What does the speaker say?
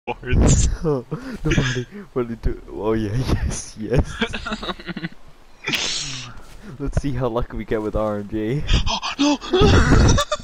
Boards. Nobody. What did do? Oh yeah, yes, yes. Let's see how lucky we get with RNG. Oh no!